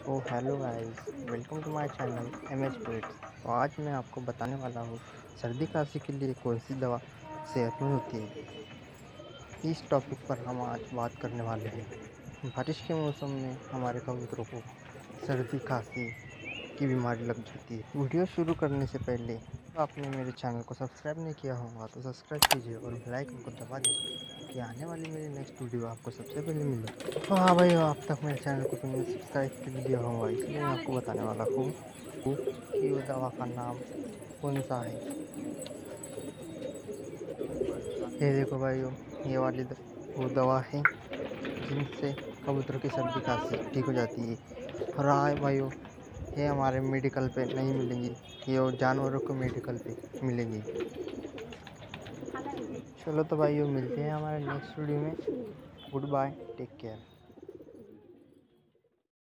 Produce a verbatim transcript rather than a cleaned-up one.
O hello guys, welcome to my channel M H pets. तो आज मैं आपको बताने वाला हूँ सर्दी खांसी के लिए कौन सी दवा सेहतमंद होती है। इस टॉपिक पर हम आज बात करने वाले हैं। बारिश के मौसम में हमारे कबूतरों को सर्दी खांसी की बीमारी लग जाती है। वीडियो शुरू करने से पहले आपने मेरे चैनल को सब्सक्राइब नहीं किया होगा तो सब्सक्राइब कीजिए और बेल आइकन को दबा दीजिए कि आने वाली मेरी नेक्स्ट वीडियो आपको सबसे पहले मिले। तो हाँ भाई, अब तक मेरे चैनल को तुमने सब्सक्राइब कर लिया होगा, इसलिए मैं आपको बताने वाला हूँ कि वो दवा का नाम कौन सा है। ये देखो भाइयों, ये वाली द, वो दवा है जिनसे कबूतरों की सर्दी खांसी ठीक हो जाती है। और हाँ भाइयों, ये हमारे मेडिकल पे नहीं मिलेंगी, ये और जानवरों को मेडिकल पे मिलेंगी। चलो तो भाइयों, मिलते हैं हमारे नेक्स्ट वीडियो में। Goodbye, take care.